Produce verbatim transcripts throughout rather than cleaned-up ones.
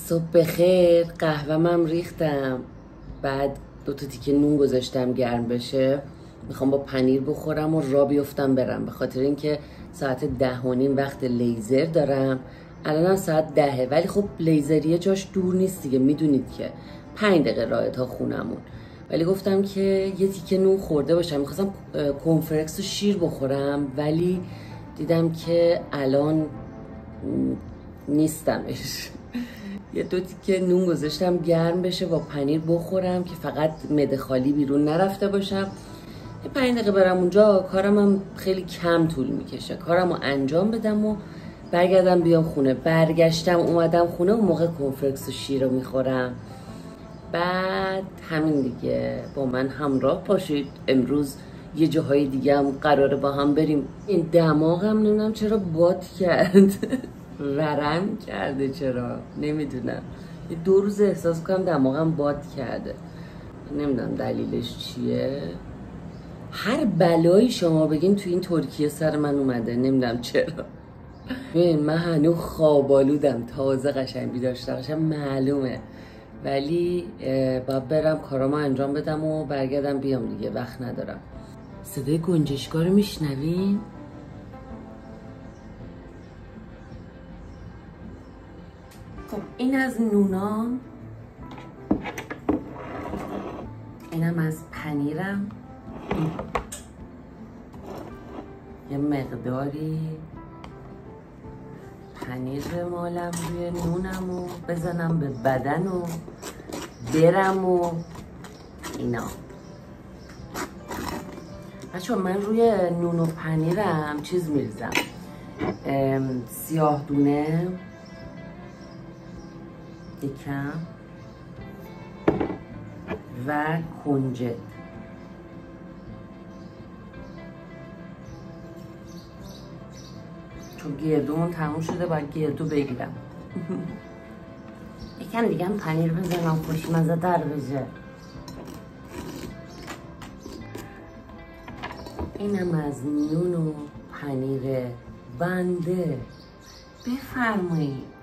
صبح بخیر. قهوه‌م ریختم، بعد دو تا تیکه نون گذاشتم گرم بشه. میخوام با پنیر بخورم و را بیفتم برم، به خاطر اینکه ساعت ده و نیم وقت لیزر دارم. الانم ساعت دهه، ولی خب لیزریه جاش دور نیست دیگه، میدونید که پنج دقیقه راه تا خونمون. ولی گفتم که یه تیکه نون خورده باشم. میخواستم کنفرکس و شیر بخورم، ولی دیدم که الان نیستمش. یه دو تیکه نون گذاشتم گرم بشه با پنیر بخورم که فقط معده خالی بیرون نرفته باشم. یه پنج دقیقه برم اونجا، کارم هم خیلی کم طول میکشه، کارم رو انجام بدم و برگردم بیام خونه. برگشتم اومدم خونه، اون موقع کنفرکس و شیر رو میخورم. بعد همین دیگه، با من همراه باشید. امروز یه جاهای دیگه هم قراره با هم بریم. این دماغم نمیدونم چرا باد کرد ورم کرده، چرا نمیدونم. یه دو روز احساس کنم دماغم باد کرده، نمیدونم دلیلش چیه. هر بلایی شما بگین تو این ترکیه سر من اومده، نمیدونم چرا. ببین من هنوز خوابالودم، تازه قشنگ بیدار شدم، معلومه. ولی باید برم کارامو انجام بدم و برگردم بیام دیگه، وقت ندارم. صدای گنجشکا رو میشنوین؟ خب این از نونام، اینم از پنیرم. یه مقداری پنیر بمالم روی نونم و بزنم به بدن و برم و اینا. بچه من روی نون و پنیرم چیز میریزم، سیاه دونه یکم و کنجد. چون گردومون تموم شده، باید گردو بگیرم. یکم دیگه هم پنیر بزنم خوشمزه تر بشه. اینم از نون و پنیر بنده. بفرمایید.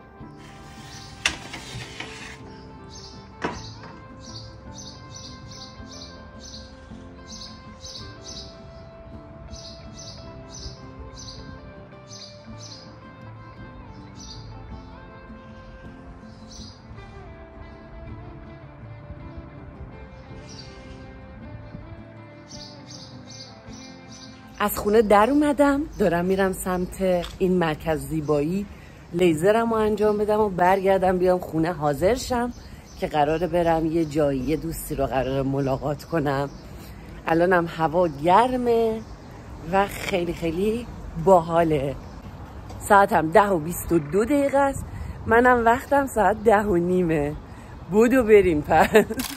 از خونه در اومدم، دارم میرم سمت این مرکز زیبایی، لیزرم رو انجام بدم و برگردم بیام خونه حاضر شم که قراره برم یه جایی، یه دوستی رو قراره ملاقات کنم. الانم هوا گرمه و خیلی خیلی باحاله. ساعتم ده و بیست و دو دقیقه است، منم وقتم ساعت ده و نیمه. بودو بریم پس.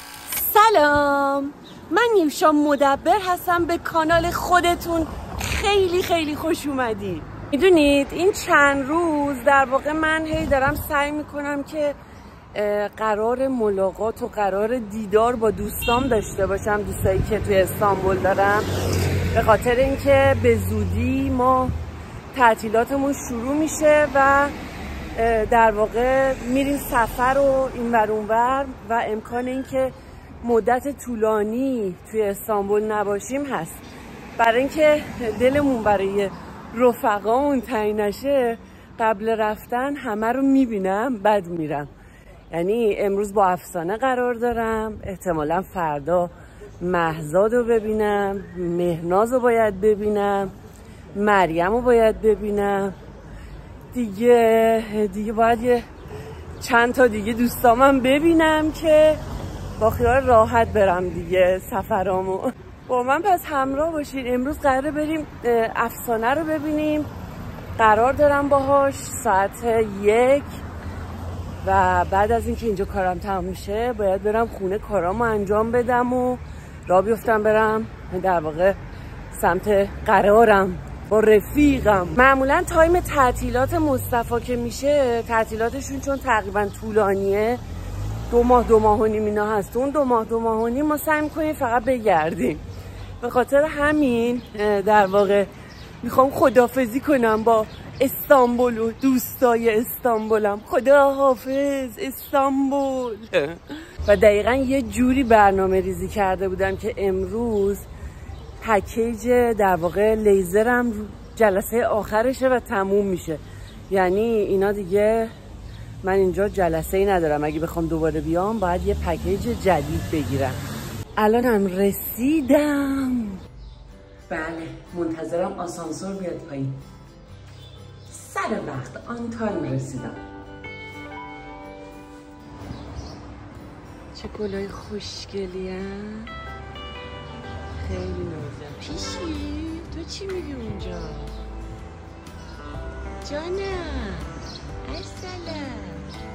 سلام، من نیوشا مدبر هستم، به کانال خودتون خیلی خیلی خوش اومدید. میدونید این چند روز در واقع من هی دارم سعی میکنم که قرار ملاقات و قرار دیدار با دوستام داشته باشم، دوستایی که توی استانبول دارم، به خاطر اینکه به زودی ما تعطیلاتمون شروع میشه و در واقع میریم سفر و اینور اونور و امکان اینکه مدت طولانی توی استانبول نباشیم هست. برای اینکه دلمون برای رفقامون تنگ نشه، قبل رفتن همه رو میبینم بعد میرم. یعنی امروز با افسانه قرار دارم، احتمالا فردا مهزاد رو ببینم، مهناز رو باید ببینم، مریم رو باید ببینم دیگه. دیگه باید یه چند تا دیگه دوستامم ببینم که با خیال راحت برم دیگه سفرامو. با من پس همراه باشین. امروز قراره بریم افسانه رو ببینیم، قرار دارم باهاش ساعت یک و بعد از اینکه اینجا کارم تمام میشه باید برم خونه کارامو انجام بدم و راه بیفتم برم در واقع سمت قرارم با رفیقم. معمولا تایم تعطیلات مصطفی که میشه، تعطیلاتشون چون تقریبا طولانیه، دو ماه دو ماه و نیم اینا هست، اون دو ماه دو ماه و نیم ما سعی میکنیم فقط بگردیم. به خاطر همین در واقع میخوام خداحافظی کنم با استانبول و دوستای استانبولم. خدا حافظ استانبول. و دقیقا یه جوری برنامه ریزی کرده بودم که امروز پکیج در واقع لیزرم جلسه آخرشه و تموم میشه. یعنی اینا دیگه من اینجا جلسه ای ندارم. اگه بخوام دوباره بیام باید یه پکیج جدید بگیرم. الانم رسیدم. بله منتظرم آسانسور بیاد پایین. سر وقت آن تایم رسیدم. چه گلای خوشگلی هم. خیلی نازم. پیشی تو چی میگی اونجا؟ جانم ارسلم.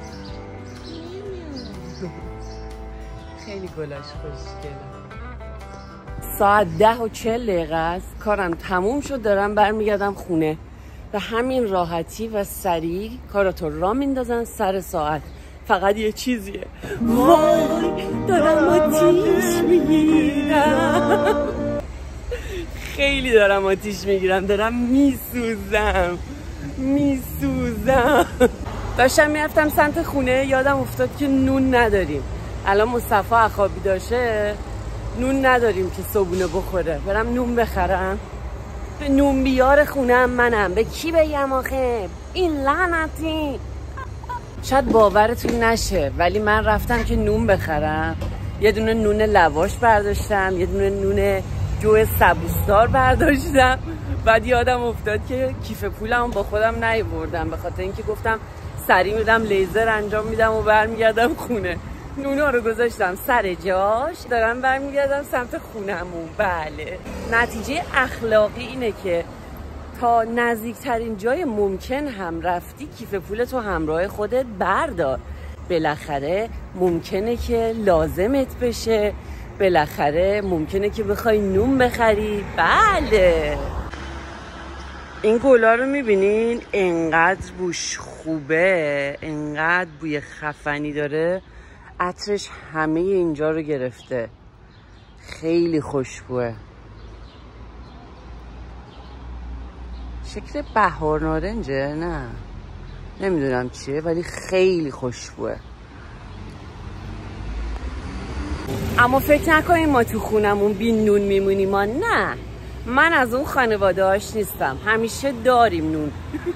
خیلی گلاش خوشگله. ساعت ده و چل دقیقه است. کارم تموم شد، دارم برمیگردم خونه. به همین راحتی و سریع کاراتو را میندازن سر ساعت. فقط یه چیزیه، وای دارم آتیش میگیرم. خیلی دارم آتیش میگیرم، دارم میسوزم میسوزم. داشتم میرفتم سمت خونه، یادم افتاد که نون نداریم. الان مصطفی اخوابی داشته، نون نداریم که صبحونه بخوره. برم نون بخرم. نون بیار خونم منم. به کی بگم آخه؟ این لعنتی. شاید باورتون نشه ولی من رفتم که نون بخرم. یه دونه نون لواش برداشتم، یه دونه نون جو سبوسدار برداشتم. بعد یادم افتاد که کیف پولم با خودم نیاوردم، به خاطر اینکه گفتم سریع میدم لیزر انجام میدم و برمیگردم خونه. نونا رو گذاشتم سر جاش، دارم برمیگردم سمت خونمون. بله نتیجه اخلاقی اینه که تا نزدیکترین جای ممکن هم رفتی کیف پولتو همراه خودت بردار. بالاخره ممکنه که لازمت بشه، بالاخره ممکنه که بخوای نون بخری. بله این گلا رو میبینین انقدر بوش خوبه، انقدر بوی خفنی داره، عطرش همه اینجا رو گرفته. خیلی خوشبوه. شکل بهار نارنجه؟ نه نمیدونم چیه ولی خیلی خوشبوه. اما فکر نکنین ما تو خونمون بی نون میمونیم. ما نه، من از اون خانواده هاش نیستم، همیشه داریم نون.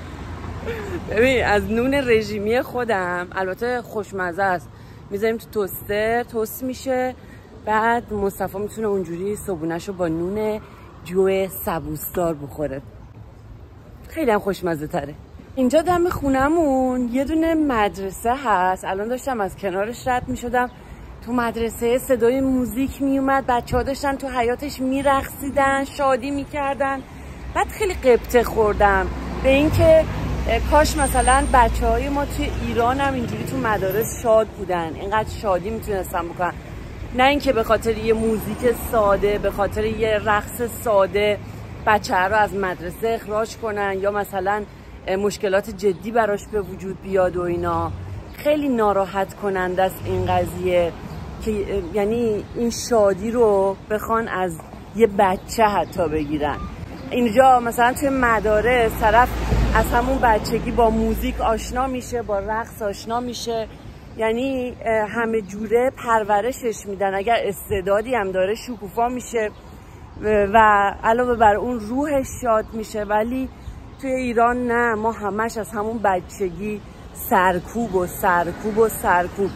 ببین از نون رژیمی خودم، البته خوشمزه است، میذاریم تو توستر توست میشه، بعد مصطفی میتونه اونجوری صبحونه‌شو با نون جو سبوسدار بخوره. خیلی هم خوشمزه تره. اینجا دم خونمون یه دونه مدرسه هست. الان داشتم از کنارش رد میشدم، تو مدرسه صدای موزیک میومد، بچه ها داشتن تو حیاتش میرقصیدن، شادی میکردن. بعد خیلی قبطه خوردم به اینکه کاش مثلا بچه های ما توی ایران هم اینجوری تو مدارس شاد بودن، اینقدر شادی میتونستن بکنن، نه اینکه به خاطر یه موزیک ساده، به خاطر یه رقص ساده بچه ها رو از مدرسه اخراج کنن یا مثلا مشکلات جدی براش به وجود بیاد و اینا. خیلی ناراحت کننده است این قضیه که یعنی این شادی رو بخوان از یه بچه حتی بگیرن. اینجا مثلا توی مدارس طرف از همون بچگی با موزیک آشنا میشه، با رقص آشنا میشه، یعنی همه جوره پرورشش میدن. اگر استعدادی هم داره شکوفا میشه و علاوه بر اون روحش شاد میشه. ولی توی ایران نه، ما همش از همون بچگی سرکوب و سرکوب و سرکوب.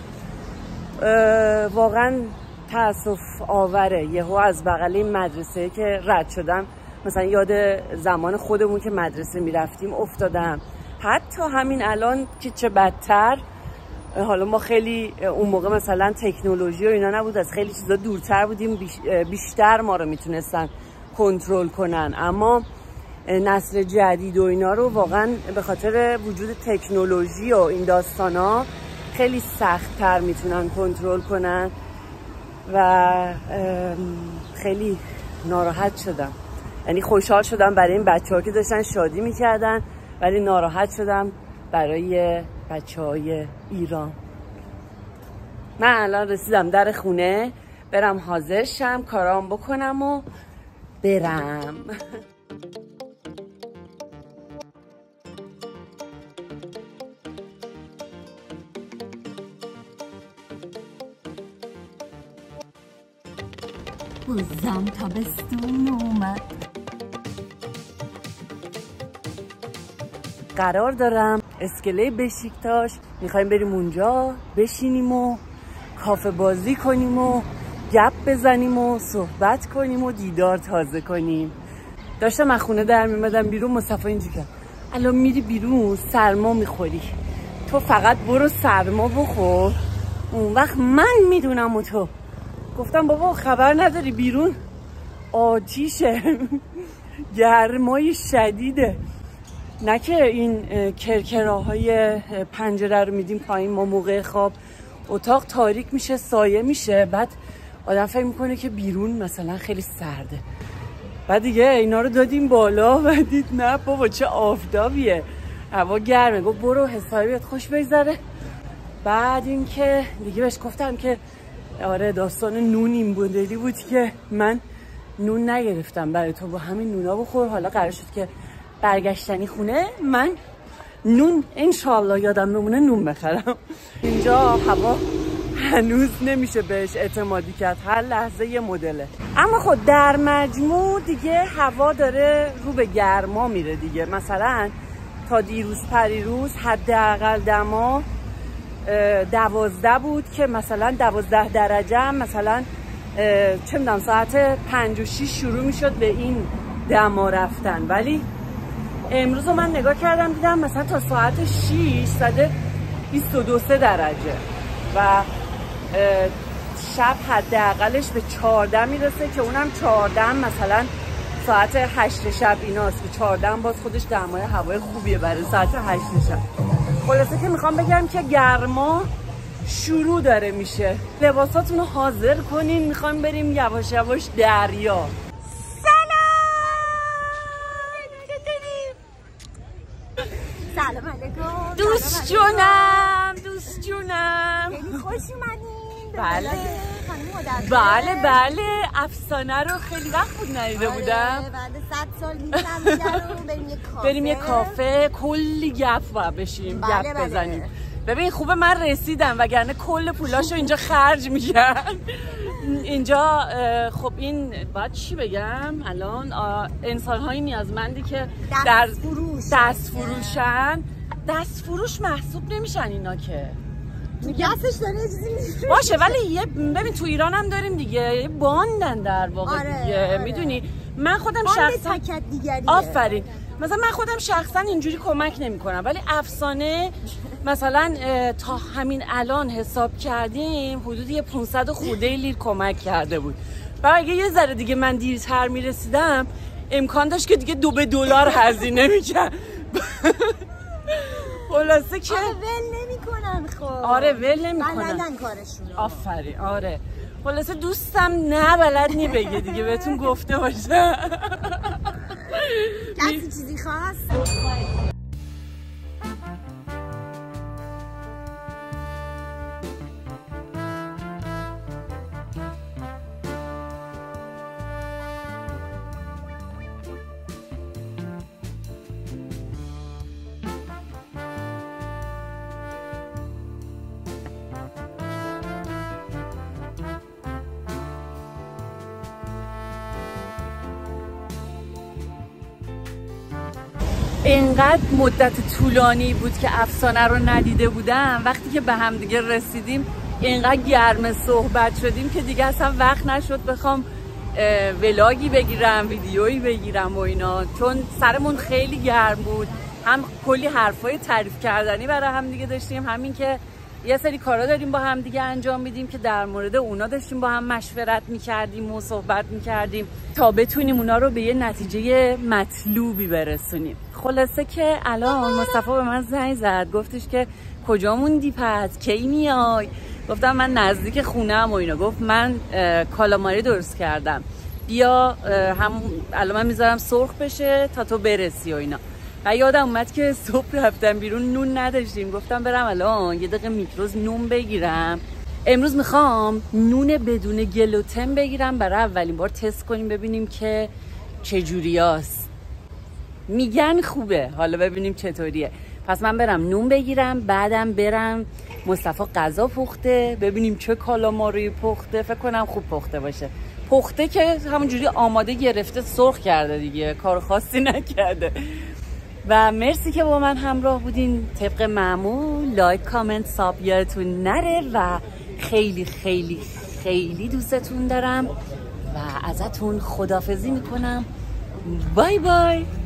واقعا تأسف آوره. یهو از بغل این مدرسه که رد شدم مثلا یاد زمان خودمون که مدرسه میرفتیم افتادم. حتی همین الان که چه بدتر، حالا ما خیلی اون موقع مثلا تکنولوژی و اینا نبود، از خیلی چیزا دورتر بودیم، بیشتر ما رو میتونستن کنترل کنن. اما نسل جدید و اینا رو واقعا به خاطر وجود تکنولوژی و این داستانا خیلی سخت‌تر میتونن کنترل کنن و خیلی ناراحت شدم. یعنی خوشحال شدم برای این بچه‌ها که داشتن شادی میکردن، ولی ناراحت شدم برای بچه‌های ایران. من الان رسیدم در خونه، برم حاضر شم، کارام بکنم و برم. بازم تابستون اومد. قرار دارم اسکله بشیکتاش میخوایم بریم اونجا بشینیم و کافه بازی کنیم و گپ بزنیم و صحبت کنیم و دیدار تازه کنیم. داشتم از خونه در میمدم بیرون، مصطفی اینجوری کرد الان میری بیرون سرما میخوری، تو فقط برو سرما بخور اون وقت من میدونم. و تو گفتم بابا خبر نداری بیرون آتیشه گرمای شدیده، نه که این کرکراهای پنجره رو میدیم پایین، ما موقع خواب اتاق تاریک میشه سایه میشه، بعد آدم فکر میکنه که بیرون مثلا خیلی سرده. بعد دیگه اینا رو دادیم بالا و دید نه بابا چه آفتابیه، هوا گرمه. گفت برو حسابیت خوش بگذره. بعد اینکه دیگه بهش گفتم که آره داستان نون این بودلی بود که من نون نگرفتم برای تو، با همین نونا بخور. حالا قرار شد که برگشتنی خونه من نون انشالله یادم نمونه نون بخرم. اینجا هوا هنوز نمیشه بهش اعتمادی کرد، هر لحظه یه مدله. اما خود در مجموع دیگه هوا داره رو به گرما میره دیگه. مثلا تا دیروز پریروز حداقل دما دوازده بود که مثلا دوازده درجه هم مثلا چه میدونم ساعت پنج و شیش شروع میشد به این دما رفتن، ولی امروز رو من نگاه کردم دیدم مثلا تا ساعت شیش زده بیست و دو درجه و شب حداقلش به چهارده میرسه که اونم چهارده مثلا ساعت هشت شب ایناست که چهارده باز خودش دمای هوای خوبیه برای ساعت هشت شب. خلاصه که میخوام بگم که گرما شروع داره میشه، لباساتون رو حاضر کنین، میخوایم بریم یواش یواش دریا. سلام علیکم دوست جونم دوست جونم خیلی خوش اومدین. بله خانم بله بله افسانه رو خیلی وقت بود ندیده بودم. بعد صد سال می‌شم رو بریم یه کافه بریم یه کافه کلی گپ با بشیم بله گپ بله. بزنیم. ببین خوبه من رسیدم وگرنه کل پولاشو اینجا خرج می‌کردم. اینجا خب این باید چی بگم الان انسان‌های نیازمندی که دست در فروش دست فروشن دست فروش محسوب نمیشن اینا که دستش داره یه چیزی باشه، ولی یه ببین تو ایران هم داریم دیگه، یه باندن در واقع. آره، دیگه آره. میدونی من خودم باند شخصا تکت دیگریه. آفرین، مثلا من خودم شخصا اینجوری کمک نمی کنم، ولی افسانه مثلا تا همین الان حساب کردیم حدود یه پانصد خورده لیر کمک کرده بود و اگه یه ذره دیگه من دیرتر میرسیدم امکان داشت که دیگه دو به دلار هزینه میکرد. خلاصه که آره ول نمیکنن. خب آره ول نمیکنن، بلدن کارشون. آفرین. آره خلاصه دوستم نه بلد نی بگه دیگه بهتون گفته باشه. کسی چیزی خواست؟ اینقدر مدت طولانی بود که افسانه رو ندیده بودم، وقتی که به هم دیگه رسیدیم اینقدر گرم صحبت شدیم که دیگه اصلا وقت نشد بخوام ولاگی بگیرم ویدیویی بگیرم و اینا، چون سرمون خیلی گرم بود. هم کلی حرفای تعریف کردنی برای هم دیگه داشتیم، همین که یه سری کارا داریم با هم دیگه انجام میدیم که در مورد اونا داشتیم با هم مشورت میکردیم و صحبت میکردیم تا بتونیم اونا رو به یه نتیجه مطلوبی برسونیم. خلاصه که الان مصطفی به من زنگ زد، گفتش که کجا موندی پس کی میای؟ گفتم من نزدیک خونه‌ام و اینا. گفت من کالاماری درست کردم، بیا هم الان من میذارم سرخ بشه تا تو برسی و اینا. و یادم اومد که صبح رفتم بیرون نون نداشتیم، گفتم برم الان یه دقیقه میکروز نون بگیرم. امروز میخوام نون بدون گلوتن بگیرم برای اولین بار تست کنیم ببینیم که چجوریاست. میگن خوبه، حالا ببینیم چطوریه. پس من برم نون بگیرم، بعدم برم مصطفی غذا پخته ببینیم چه کالاماری پخته، فکر کنم خوب پخته باشه. پخته که همونجوری آماده گرفته سرخ کرده دیگه، کار خاصی نکرده. و مرسی که با من همراه بودین. طبق معمول لایک، کامنت، ساب یادتون نره و خیلی خیلی خیلی دوستتون دارم و ازتون خداحافظی میکنم. بای بای.